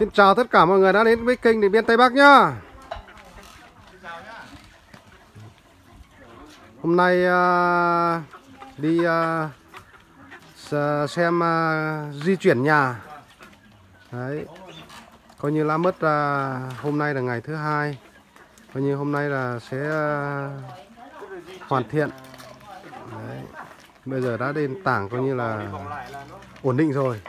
Xin chào tất cả mọi người đã đến với kênh Điện Biên Tây Bắc nhá. Hôm nay đi xem di chuyển nhà. Đấy. Coi như là mất hôm nay là ngày thứ hai. Coi như hôm nay là sẽ hoàn thiện. Đấy. Bây giờ đã đến tảng coi như là ổn định rồi.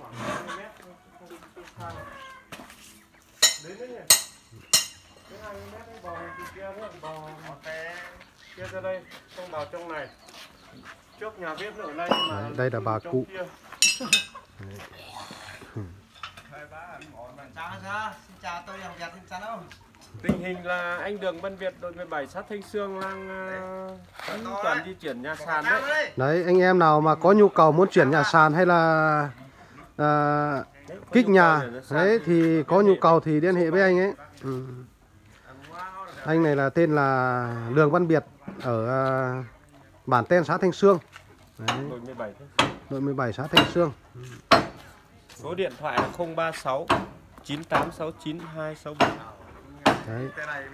Kia ra đây, không vào trong này. Trước nhà bếp ở đây mà. Đấy, đây là bà cụ. Tình hình là anh Đường Văn Việt đội 17 xã Thanh Sương đang toàn di chuyển nhà sàn đấy. Đấy, anh em nào mà có nhu cầu muốn chuyển nhà sàn hay là kích nhà đấy thì có nhu cầu thì liên hệ với anh ấy. Anh này là tên là Đường Văn Việt ở bản Ten xã Thanh Sương. Đấy. Đội 17 xã Thanh Sương. Số điện thoại là 036 9869 267. Đấy.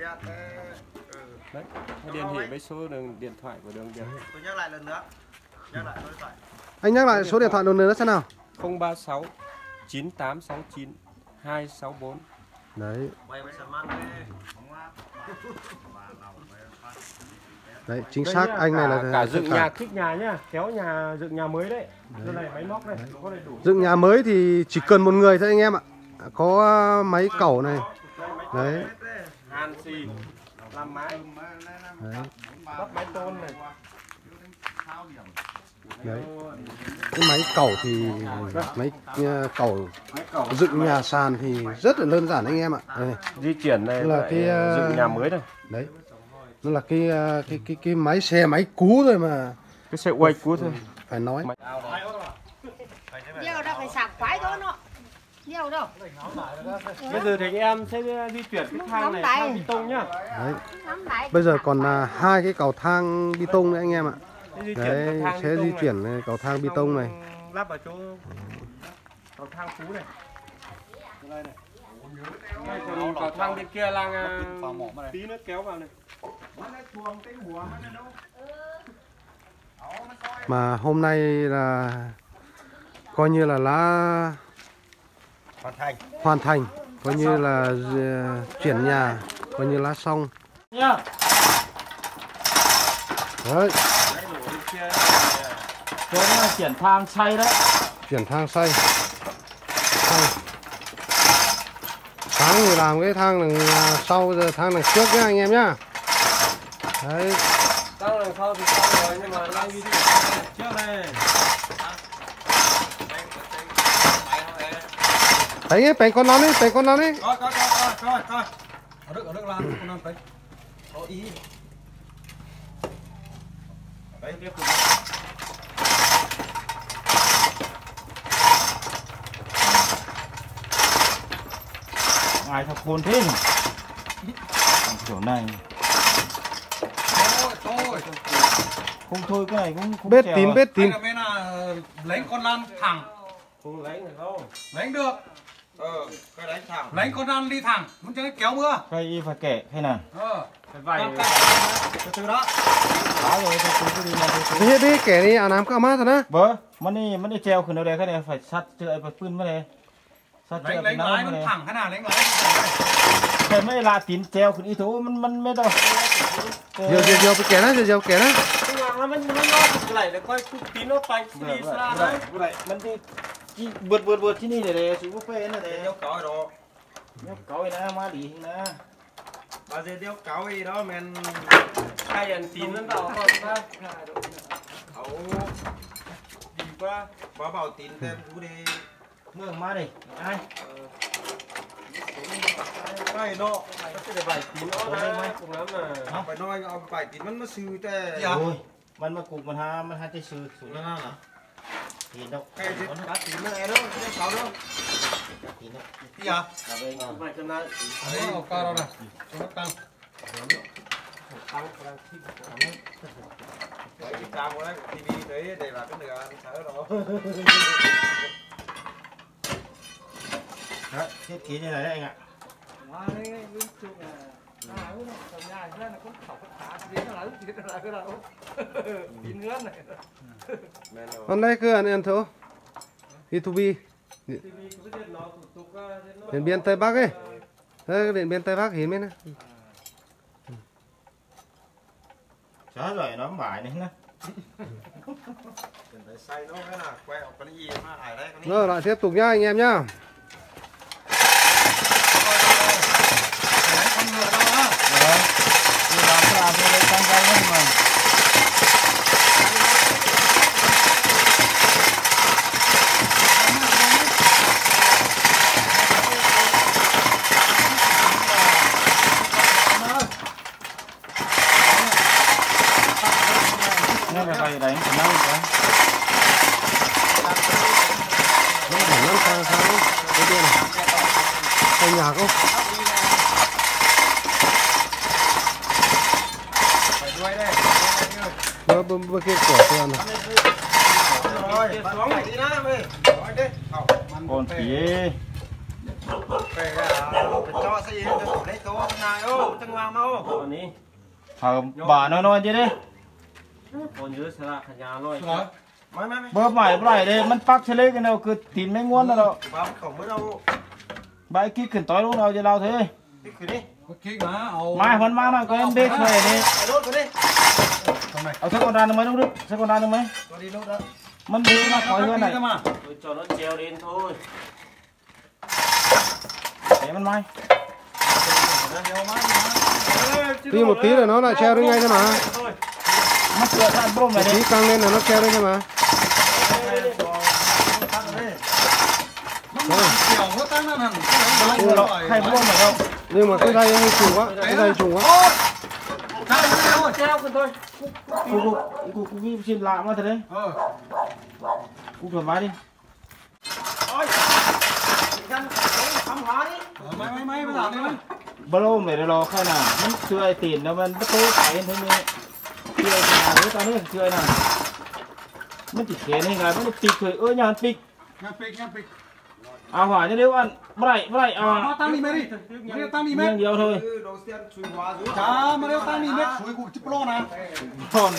Đấy, liên hệ với số điện thoại của Đường Việt. Tôi nhắc lại lần nữa. Nhắc lại số điện thoại. Anh nhắc lại số điện thoại lần nữa xem nào. 036 9869 264. Đấy. Đấy, chính xác anh này là cả dựng nhà kích nhà nhá, kéo nhà dựng nhà mới đấy. Đây này máy móc này, có đầy đủ. Dựng nhà mới thì chỉ cần một người thôi anh em ạ. Có máy cẩu này. Đấy. Hàn xì, làm mái. Đấy. Lắp máy tôn này. Đấy. Cái máy cẩu thì máy cẩu dựng nhà sàn thì rất là đơn giản anh em ạ. Đây. Di chuyển này là cái dựng nhà mới này. Đấy. Nó là cái máy xe máy cú thôi mà. Cái xe quay cú thôi. Phải nói. Nhiều đâu phải sạc khoái thôi nó. Nhiều đâu. Bây giờ thì em sẽ di chuyển cái thang này thang bê tông nhá. Đấy. Bây giờ còn hai cái cầu thang bê tông nữa anh em ạ. Đấy, sẽ di chuyển cầu thang bê tông này. Lắp vào chỗ cầu thang cú này. Đây này. Còn cầu thang bên kia là tí nữa kéo vào này. Mà hôm nay là coi như là lá hoàn thành, coi như là chuyển nhà, coi như lá xong. Đấy. Chỗ này chuyển thang xay đấy. Chuyển thang xay. Sáng thì làm cái thang đằng sau, giờ thang đằng trước nhá anh em nhá. Đấy. Thang đằng sau thì xong rồi nhưng mà đang đi trước đây. Thấy cái bánh con nón ấy, bánh con nón ấy. Coi. Ở đức làm con non thấy. Có ý. Đấy tiếp tục. Ai thật khôn thế nhỉ? Kiểu này. Thôi. Không thôi cái này cũng không Bết trèo tín, à. bết tín. Bên là lấy con lăn thẳng. Không lấy được không? Lấy được. Cái đánh thẳng. Lấy con lăn đi thẳng, muốn cho nó kéo mưa. Cái phải kể hay nào? Phải vay. Từ đó. Đó rồi tôi đi mà Thế đi kẻ đi làm cả mát rồi đó. vâng, mình đi treo khử nó đây cái này phải sắt chơi phải phun vào đây. Sắt chơi Lấy lái nó thẳng thế nào, lấy lái. Cái mấy là tín treo khử ý thú mình mới đâu. Giờ kẻ đó, giờ kẻ đó. Nhưng mà nó cái này để coi tí nó bánh đi ra đấy. Vậy mình đi vượt trên đi để xuống buffet này để Đeo cáo đó. nhóc coi nè má đi nè. Bà dê đeo cáo gì đó men Hai lần tín nó đỏ không ta? đi qua bà bảo tín tem chú đi. Mưa má đi. Ai? Này nó Cái để bài tín nó ra cùng lắm mà. phải nói ông phải tín nó sư tê. Ôi, mình mà cục mình hai tay sư xuống nó là thì đâu. Cái gì cá tín nó nghe đó, đeo cáo đó. Thì nó Gì à? là về Mày cho nó Đấy, cao đâu này. Cho nó tăng. Đấy, cái cao của đấy, TV đấy để là cái nửa thở đó. Đấy, thiết kế như này đấy anh ạ. Còn đây cứ ăn thôi. B2B. Điện biên Tây Bắc ấy. Đây điện biên Tây Bắc hiến bên này. Chả rồi nó bài này nè. Phải xay nó cái là quay học cái gì mà ải đây cái Rồi lại tiếp tục nhá anh em nhá. Nó là phải đánh cái nâu cái. Nó phải nâng sang cái kia này. Thành nhạc không? phải đuôi đây. Bơ kia của tiền này. Rồi, xuống lại đi na mày. Rồi đi. Còn phía Phải cho xây lấy tố này ô, chân hoàng mau. Còn ní. bà nói chứ đấy. Còn nhớ sẽ là nhà rồi. Mày. Bơ mày đây mình phát cho lấy cái nào cứ tìm mấy nguồn đó. Bao khổng mới đâu. Bài kia cần tối lúc nào cho lao thế. Đi khử đi. Mai vẫn mang nó có em biết về đi. Đốt cái đi. Ở sẽ còn đàn được mấy lúc đức? Sẽ còn đàn được mấy? Cho đi nốt đó. Mình đi nó khỏi hơn này. Tôi cho nó treo lên thôi. Để mình mai. Tí một tí là nó lại treo đến ngay thôi mà. Nó sửa ra bông này Tí đi. căng lên là nó treo đến thôi mà. Hay bông này đâu. Nhưng mà cái dây hơi trùng quá, cái dây trùng quá. Treo con thôi. Cô ghi xin lạ mà thật đấy. Cô thoải mái đi. Bao lâu mày lo khai nào mình chơi tiền nó mình bắt tối phải thế mình chơi nhà nữa tao nữa chơi nào mình chỉ kể này là nó tịch rồi ơi nhà tịch à hỏi cho nếu ăn bậy à tăng đi mày đi, tăng đi mày. miếng nhiều thôi Đồ xiên chui hóa dưới. Chả mà nếu tăng đi mày, suối cụ chip lo nè. còn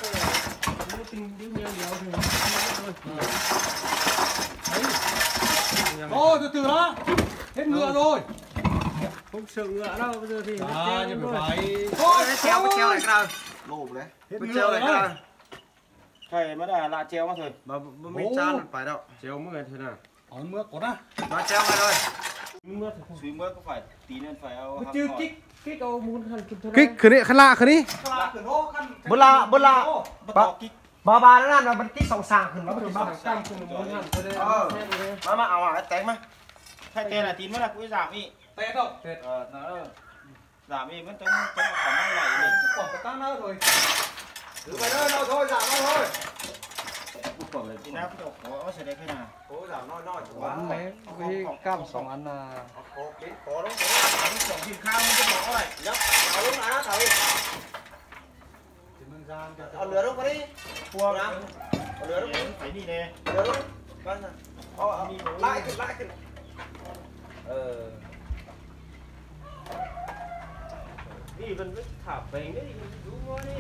Thôi từ từ đó, hết ngựa rồi. Không sợ ngựa đâu bây giờ thì. À nhưng mà phải. Thôi, treo này cái nào. Lô đấy. Hết Treo ngựa này cái nào. rồi. thầy mới là lạ treo mà thôi Mà Mình chan phải đâu. treo mức này thế nào? Còn mưa có đó. Nó treo ngay rồi. suy mới có phải tí nên phải ao Chứ kích đâu muốn hành kim thôi. Kích khởi đi, khăn lạ khởi đi. Bữa la bắt kích bà nó làm là vẫn kích sòng sàng khẩn nó Nó bằng bằng cam cùng muốn hành thôi đây. mà ảo ảo té mà. thay tên là tín mới là cũng giảm đi Tệ đâu. nó giảm đi vẫn chống khỏi mang lại mình Còn có tăng nữa rồi. Cứ phải đâu thôi giảm nó thôi. bút phẩm là tí nào cũng có sẽ đấy cái nào Cố giảm nói quá. Với cam sòng ăn là Có đó. sòng thịt khao mới có bỏ này Nhấp. Thảo lúc nào thảo. Ở lửa đâu có đi. cua Ở lửa đâu. phải đi nè Lửa đâu. Vâng. Lạiขึ้น. đi vẫn cứ thả về đấy đúng rồi đi.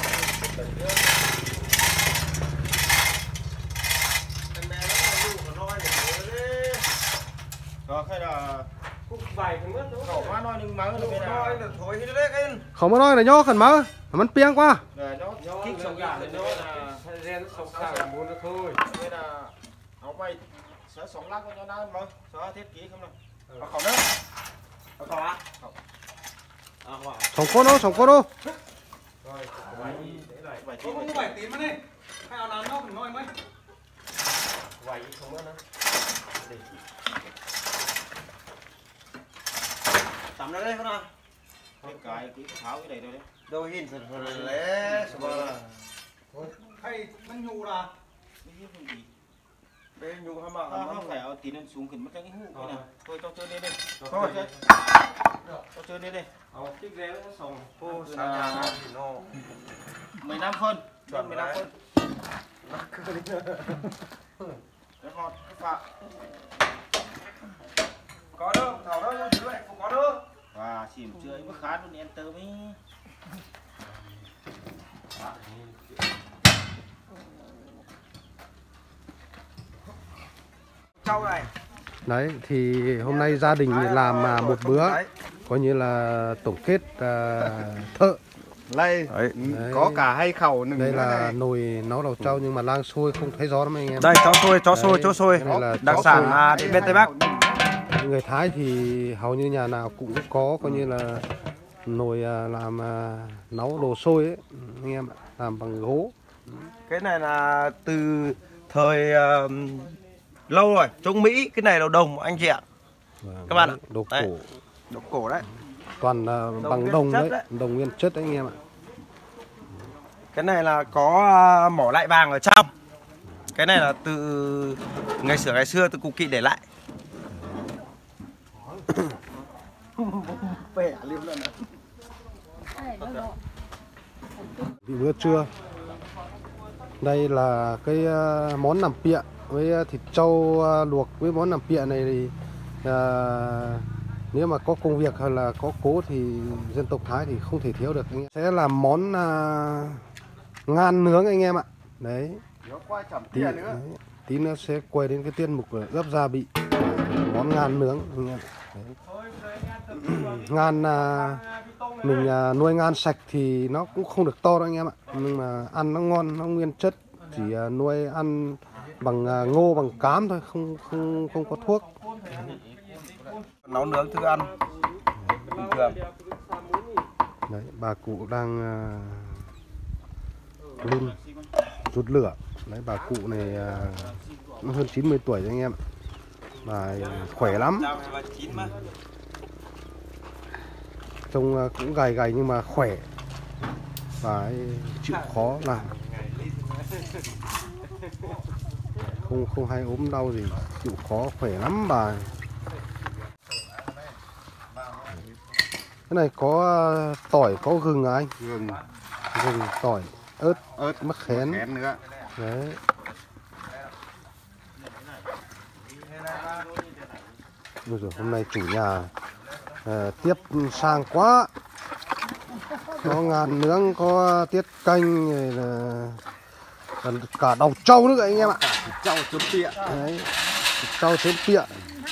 rồi hay là Cũng vài thằng mất đúng khẩu không? má nói nhưng má nó bên nào Không có nói là nhó khẩn máu.มันเปียงกว่า rồi nó Do kích sòng gà gà thì thì nó nó là gen nó sống sang muốn nó thôi. nên là nó mày sẽ sống lắc cho nó mà sẽ thiết kế không nào ở khẩu nữa ở khẩu á À hỏa. 2 คนđâu, 2 คนđâu. Rồi, vài để lại vài Có cũng phải tím mà đi. Hay nào nào nó phải nói mấy. vài không mất nữa. Tắm nó đây không nào. cái tháo cái này thôi đấy Đâu hin rồi lẽ Hay nó nhù là. bên nhu hả mà không phải ở tí nên xuống khẩn mất cái hũ cái nào thôi cho chơi lên đi thôi cho chơi lên đi Chiếc gen nó sống. cô sao nhà thì nó 15 phân chuẩn 15 đấy. phân cái hot cái phạ có đâu thảo đâu chứ vậy không có đâu và xỉm chơi mới khá luôn enter mới trâu này Đấy thì hôm nay gia đình làm một bữa coi như là tổng kết thợ. Đây có cả hay khẩu nừng. Đây là nồi nấu đầu trâu nhưng mà đang sôi không thấy gió lắm anh em. đây chó sôi đặc sản bên Tây Bắc. Người Thái thì hầu như nhà nào cũng có coi như là nồi làm nấu đồ sôi ấy anh em ạ, làm bằng gỗ. Cái này là từ thời lâu rồi, chống Mỹ, cái này là đồng anh chị ạ. Các bạn ạ. Đồ Đây. cổ. Đồ cổ đấy. Toàn bằng đồng đấy, đồng nguyên chất đấy anh em ạ. Cái này là có mỏ lại vàng ở trong. Cái này là từ ngày xưa từ cụ Kỵ để lại. Bữa trưa. Đây là cái món làm pịa với thịt trâu luộc với món làm pịa này thì nếu mà có công việc hay là có cố thì dân tộc Thái thì không thể thiếu được anh em. Sẽ làm món ngan nướng anh em ạ. Đấy. Tí nữa sẽ quay đến cái tiết mục ướp gia vị món ngan nướng anh em. Đấy. Ngan mình nuôi ngan sạch thì nó cũng không được to đâu anh em ạ, nhưng mà ăn nó ngon, nó nguyên chất, chỉ nuôi ăn bằng ngô bằng cám thôi, không có thuốc. Nấu nướng thức ăn bình thường. Đấy, bà cụ đang đun rút lửa. Đấy, bà cụ này nó hơn 90 tuổi anh em, bà khỏe lắm, trông cũng gầy gầy nhưng mà khỏe, bà ấy chịu khó làm, không hay ốm đau gì, chịu khó khỏe lắm bà. Cái này có tỏi, có gừng à anh? Gừng, tỏi, ớt, mắc khén nữa. Đấy. Bây giờ hôm nay chủ nhà tiếp sang quá. Có ngàn nướng, có tiết canh, rồi là cả đầu trâu nữa anh em ạ. Trâu chấm pịa. Đấy, trâu chấm pịa.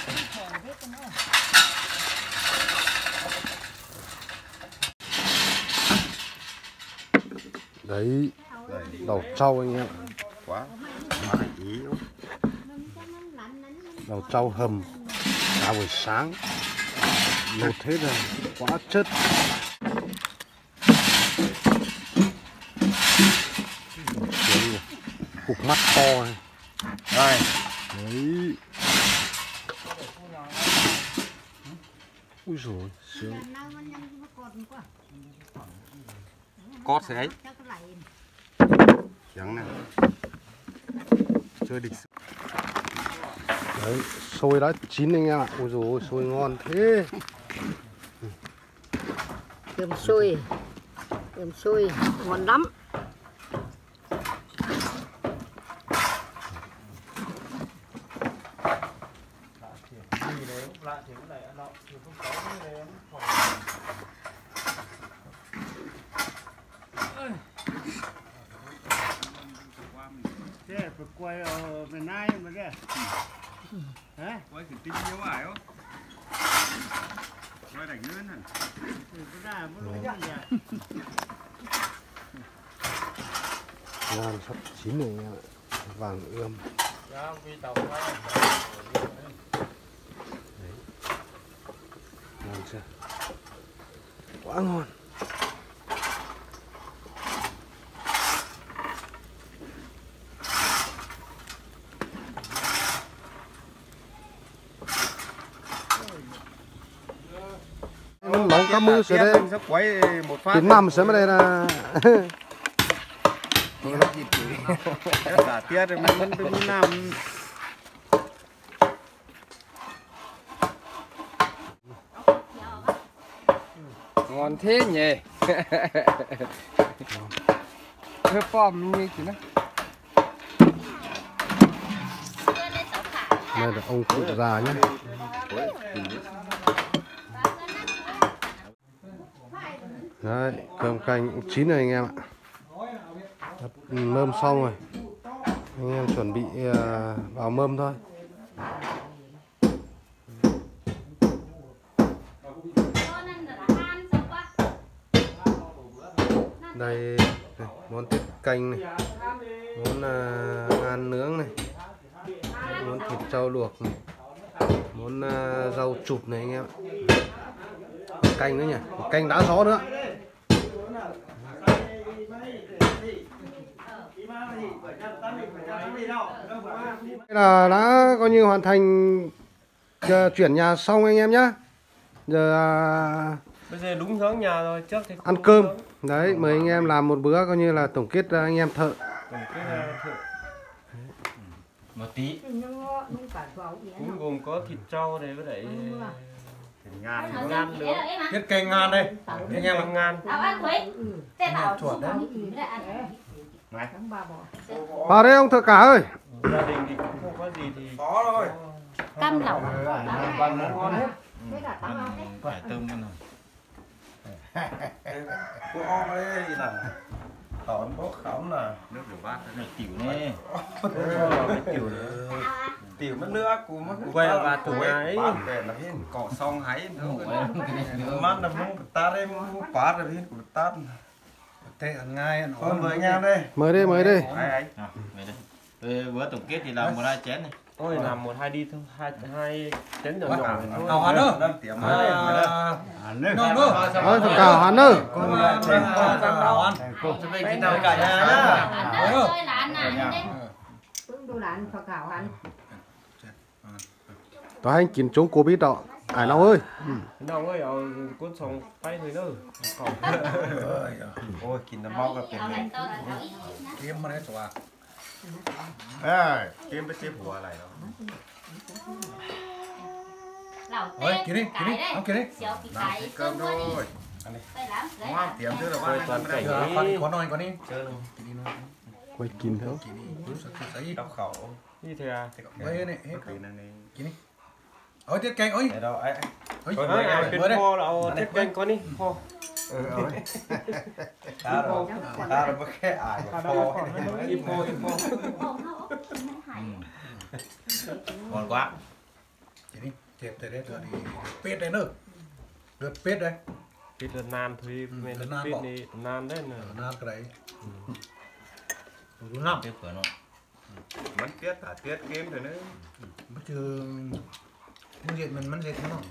Đấy, đầu trâu anh em. Quá. Đầu trâu hầm cả buổi sáng, lột hết rồi, quá chất. Cục mắt to này. Đây. Đấy. Ui dồi, sướng. Cót thế ấy. Trắng này. Chơi địch. Đấy, xôi đã chín anh em ạ. Ôi dồi, xôi ngon thế. Cơm xôi ngon lắm. Thế phải quay ở miền Nam mà kìa. Hả? Quay thử tinh nhiều ải không? Quay đánh lên hả? Ngan sắp chín rồi anh em ạ. Vàng ươm. Đấy. Ngon chưa? Quá ngon. Nóng cá mư sẽ đây. Sắp quay một phát. Tiến nằm sẽ ở đây là Cả tiết rồi mình vẫn đứng nằm. Ngon thế nhỉ. Hơi phòm như thế này. Đây là ông cụ già nhé. Đấy, cơm canh cũng chín rồi anh em ạ. Mâm xong rồi. Anh em chuẩn bị vào mâm thôi. Đây, món tiết canh này, món ngan nướng này, món thịt trâu luộc này, món rau chụp này anh em ạ. Canh nữa nhỉ, canh đá gió nữa. Đây là đã coi như hoàn thành chuyển nhà xong anh em nhá. Giờ Bây giờ đúng hướng nhà rồi, trước thì ăn cơm. Đấy, mời anh em làm một bữa coi như là tổng kết anh em thợ. Một tí. Cũng gồm có thịt trâu này với lại Ngan nữa. Tiết canh ngan đây. Anh em ăn ngan. Chuột đấy. Vào đây ông thợ cả ơi. gia đình thì cũng không có gì thì Có thôi. Cam lẩu. Phải tôm nữa rồi. Cô o đây là tón bốc khóm là Nước rửa bát này tiểu nè. tiểu tiểu mất nước của mất quay và tủ ấy về là hiên cỏ xong hái mắt là muốn ta đây muốn phá rồi hiên của ta thế ăn ngay ăn con với anh em đây Mời đây, mời đây. ai Về đây. Bữa tổng kết thì làm một hai chén này. ôi làm 1-2 đi thôi, hai chén nhỏ nhỏ thôi. Hào hán ơi. tiệm Ngon nữa. Ơi thợ cả hắn ơi. Con lại trên con răng hào hán. Cho mình khi nào cả nhà nhá. Đó anh kín chống Covid đó. Ai nào ơi. Nong ơi, cuốn xong tay rồi nữa. ôi kín nó mau gặp tiền Kiếm mà đấy chùa. kiếm với tiếp hùa lại đó Ôi, kia đi, ông kia đi. cơm thôi ngoan tiệm chứ là Quay toàn cảnh Có nói, có đi. Quay kín thôi. đọc khẩu như thế à. Đây này, hết. cái này Ôi, tiết canh, ôi. để đâu ấy Ôi, Ôi, ai mới bên đây. kho là tiết canh con đi kho. ta rồi mới khẽ ải mà phô Im kho. Ngon quá. Chị đi, chẹp tới đấy rồi thì pết đây nữa. Lượt pết đây. Thịt là nan thôi, mình thịt đi nan đấy nè. Nan cái đấy. Đúng lắm. Tiếp cửa nó. vẫn tiết cả tiết kiếm rồi nữa Bất chưa mình dệt mình dệt nó.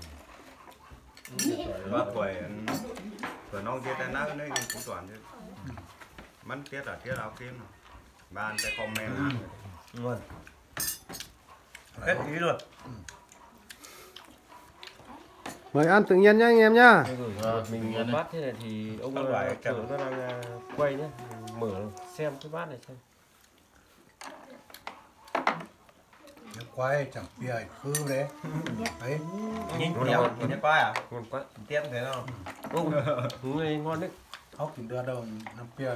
ba tuổi tuổi non tiết này nó đấy cũng toàn chứ vẫn tiết là tiết áo kiếm bàn cái comment Ngon. hết ý luôn Mời ăn tự nhiên nhá anh em nhá. Mình một bát thế này thì ông Không phải chủ nó đang quay nhé, mở xem cái bát này xem. Quay chẳng bia khư đấy. Đấy. nhìn nhìn quay à Ngon quá. tiết thế nào Người ngon đấy. Ốc thì đưa đâu năm bia.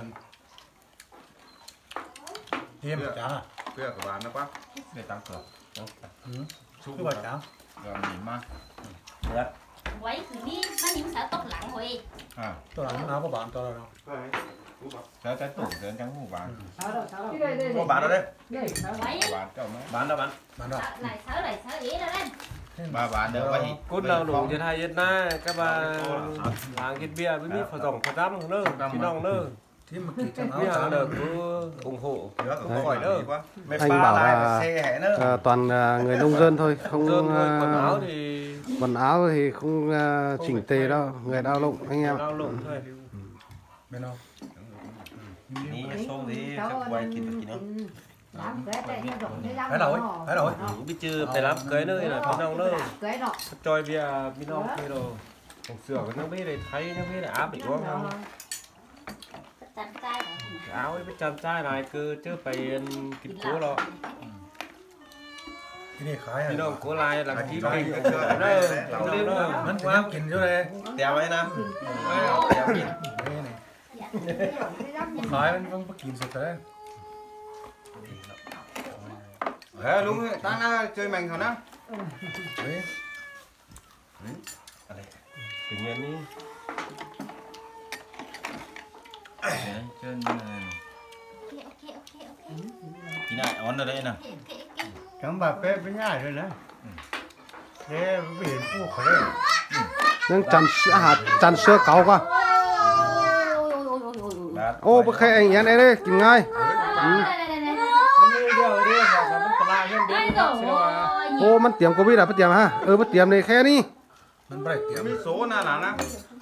Tiêm chả à? kia của bạn nó quá Để tăng cửa. Cứ bảo chả. Rồi mình mang. Quấy thì đi, nó những sợ tốt lặng rồi. Tôi làm nào có bạn tôi đâu. Cái tủ cái trắng mũ vàng. có bạn ở đây Quấy Bạn cho mấy. bạn đâu bạn Bạn đâu? lại sợ ý đó đấy. Ba bạn đều vậy. Cốt nào đủ cho hai yên na, các bà hàng cái bia với mít phở rồng phở răm nữa, cái nòng nữa. Thế mà kỳ chẳng Bia áo được cứ ủng hộ. khỏi nữa quá Anh bảo là xe hẻ nữa toàn người nông dân thôi, không Dân thôi, quần áo thì quần áo thì không chỉnh tề đâu, người lao động anh em. lao động thôi. bên đâu? đi xuống thì sẽ quay kín được kín không Phải rồi, phải rồi. Biết chưa, phải làm cưới nữa là cái nòng nữa. Chơi bia bên nòng kia rồi. Còn sửa cái nó biết này thấy nó biết là áp bị quá không? Chặt tay. Áo ấy biết chăn trai này cứ chứ phải kịp cố lo. Cái này khái พี่น้ à? องโกลายหลังที่ Rồi, เก่ง cái เด้ cưa อ này พี่น้องเด้อ Mình phải nhắm kín vô đây. đeo ấy nè đeo kín Đây này. Khái vẫn vẫn bắt kín sụt đấy. đúng rồi, ta na chơi mình hả na? tự nhiên đi chân tí này ón ở đây nè Cắm bà phê với nhà rồi đó. Thế biển phụ khỏi đây. nhưng chăn sữa cáu quá ô bác khai anh én đây kìm ngay ôมันเตรียมโควิดอ่ะมันเตรียมฮะมันเตรียมในแค่นี้มันไม่ได้เตรียม Số là